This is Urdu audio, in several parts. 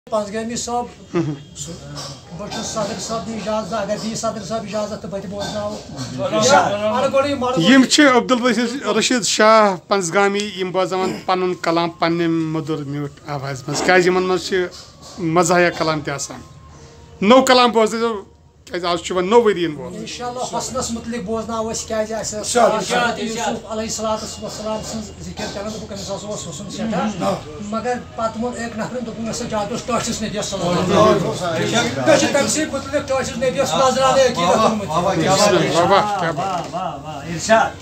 Panzgami صاحب بہٕ صدر صاحب اجازت اگر دی صدر صاحب اجازت بہٕ بوزناو یم چھ عبدالباسط رشید شاہ پنزگامی یم بوزان پنن کلام پنہ مدر میوٹ آواز مز کیاز یمن مز چھ مزاحیہ کلام تہ آسان نو کلام بوزو کیاز آز چھ نو ؤری بوزن انشاءاللہ حسنس متعلق بوزناو اس کیاز اس یوسف علیہ السلام سن ذکر کران بہ کمس اوس حسن سٹھا مگر پتہ مون ایک نفرن دوپن اس جادوس ٹاچس نبی صلی اللہ علیہ وسلم کچھ تمسی متعلق ٹاچس نبی نظرانے عقیدت واہ ارشاد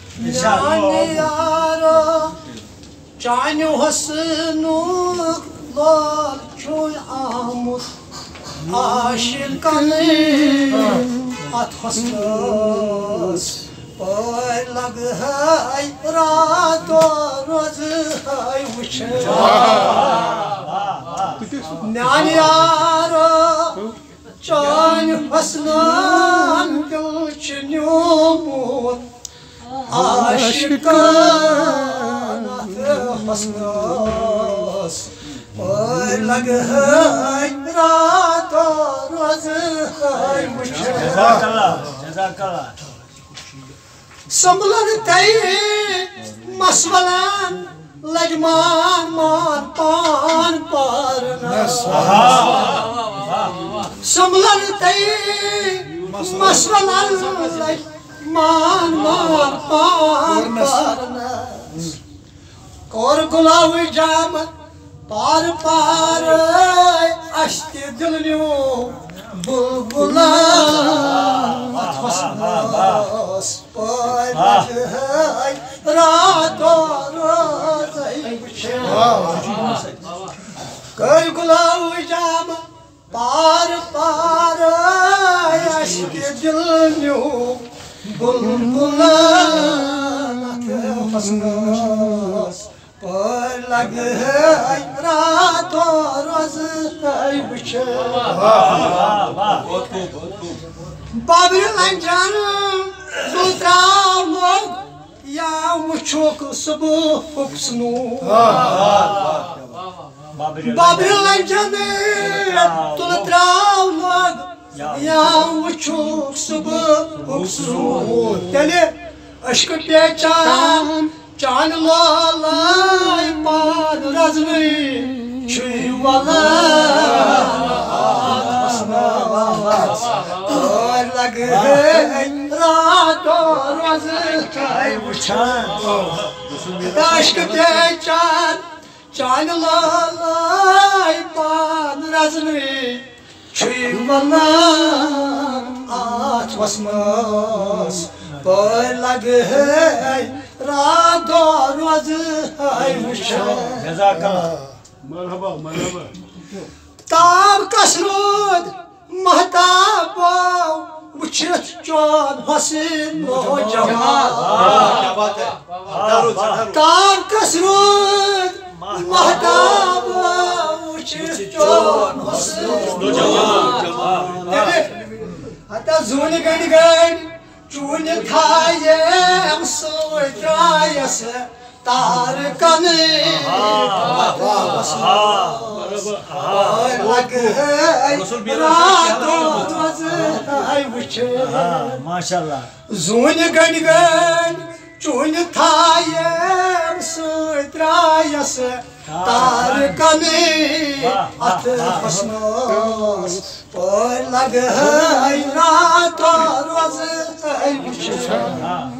یارو چانو حسنو لال چھ آمت عاشقان ات حسنس پٲرۍ لگہے رات روز ہے وٕچھان میانہِ یارو چانہِ حسنن دل چھُ نیوٗمُت عاشقان ات حسنس پٲرۍ لگہے رات روز ہے وٕچھان جزاک اللہ سنبھلن تے مسولن لجمان مان پان پارنس سنبھلن تے مسولن لجمان مان پان پارنس کور گلاوی جام پار پار اشتی دل نیو بلبلان ات حسنس پٲرۍ لگہے رات روز ہے وٕچھان کٔرۍ گُلاوٕے جام پار پار اشکہِ دل نیوٗ بلبلان ات حسنس پٲرۍ لگہے رات روز ہے وٕچھان بابر لنجان زل تراو لوگ یا وچھوک صبح سنو بابر لنجان تل تراو لوگ یا وچھوک صبح سنو تیلے عشق پیچان چان لالای پان رزنی چھوئی والان پٲرۍ لگہے رات روز ہے وٕچھان عشق پیچان چان لالای پان رزنی چھوئی والان آٹھوس منٛز پٲرۍ لگہے رات روز ہے وٕچھان جزاک اللہ مرحبا مرحبا تاب کس رود محتابو وچھت چون حسین نوجوان تاب کس رود محتابو وچھت چون حسین نوجوان ہتا زونی گنڈ گنڈ چونی تھایم سوئی درایس تار کنے لگہے رات روز ہے وٕچھان ماشاءاللہ زونہِ گنڈ گنڈ چونہِ تھایم سۭتۍ درایس تار کنے ات حسنس پٲرۍ لگہے رات روز ہے وٕچھان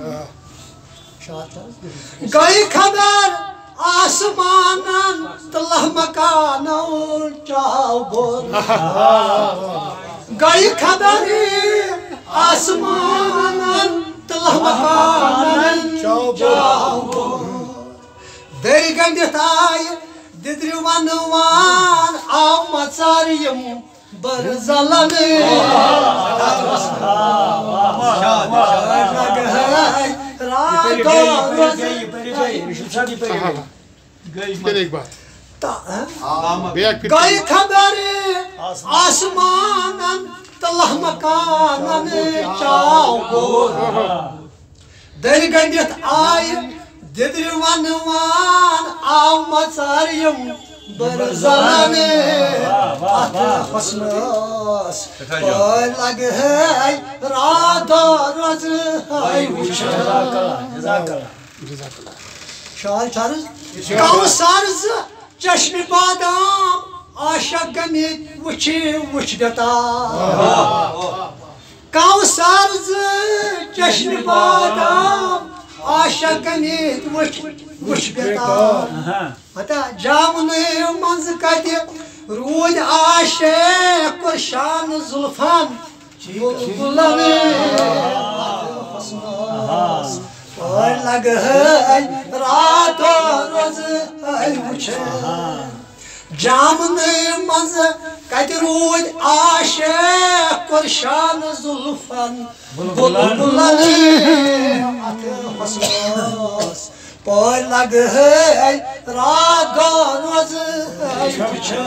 گئی خبر آسمانن تلہ مکانو چاو بول گئی خبر آسمانن تلہ مکانن چاو بول دری گنڈت آئے ددری ونوان آو مژاریم برزلن گئی خبر آسمانن تلہ مکانن چاو گور دری گنڈت آئے ددری ونوان آو مژاریم برزانه آت حسناس پای لگه رادا روز های وچه شاید ترز کاو سرز چشم بادام عاشق گمید وچ دتا کاو سرز چشم بادام عاشق گمید وچ دتا حتی جامنه منز کتی رود عاشق کرشان زلفان بلبلانه حسناس پای لگه رات و روز های وچه جامنه منز کتی رود عاشق کرشان زلفان بلبلانه حسناس پای لگه رات و روز های وچه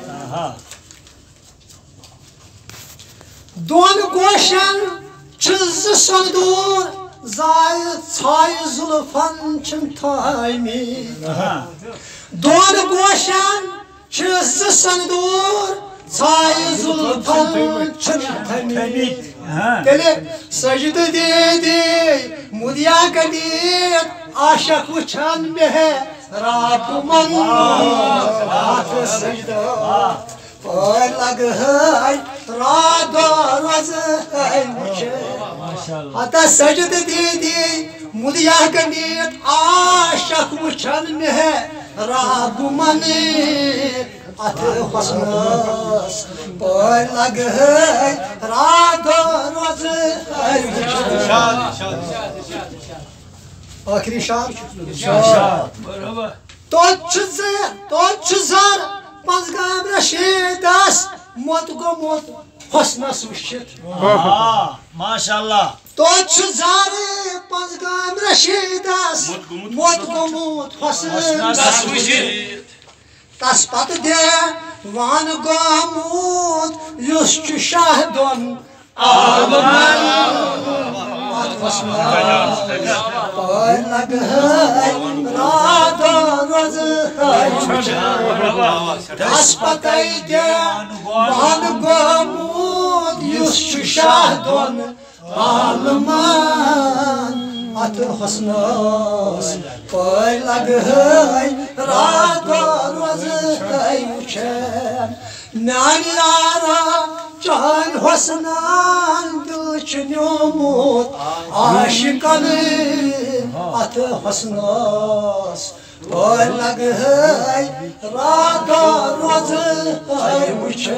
دون گوشن چیز سندور زای چای زلفان چم تایمی دون گوشن چیز سندور چای زلفان چم تایمی دلی سجده دیدی مودیا گدید عاشق وچان به راب من آت سجده پای لگه رادا روز های وچه حتی سجده دیدی مودیا گنید عاشق وچان به راب من آت حسناس پای لگه رادا روز های وچه آخری شعر تو چیزر پنزگام رشید است موت گو موت حسناس وشید ماشاءالله تو چیزر پنزگام رشید است موت گو موت حسناس وشید تسپت ده وان گو موت یوش شاهدون آلمان پای لگه رات و روز های وچه تسپتای ده وان گمود یوش شاهدون آلمان آت حسناس پای لگه رات و روز های وچه نانیارا جان حسنان دل چنیومود عاشقانه آت حسناس پای لگه رادا روز های وچه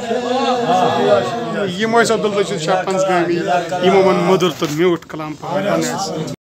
یم ٲسۍ عبدالرشیٖد شاہ پنٛزگٲمی یِمو ووٚن مٔدُر تہٕ میوٗٹھ کلام پٲٹھۍ